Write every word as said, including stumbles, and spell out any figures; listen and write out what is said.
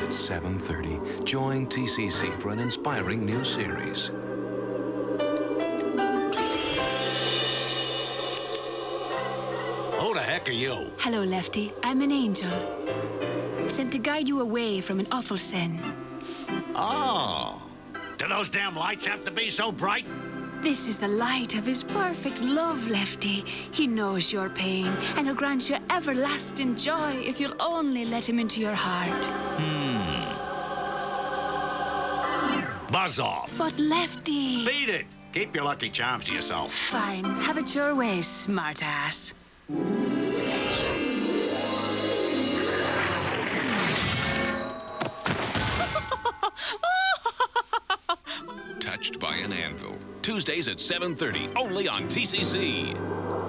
at seven thirty. Join T C C for an inspiring new series. Who the heck are you? Hello, Lefty. I'm an angel. Sent to guide you away from an awful sin. Oh. Do those damn lights have to be so bright? This is the light of his perfect love, Lefty. He knows your pain, and he'll grant you everlasting joy if you'll only let him into your heart. Hmm. Buzz off. But, Lefty... Beat it. Keep your lucky charms to yourself. Fine. Have it your way, smartass. Touched by an Anvil. Tuesdays at seven thirty, only on T C C.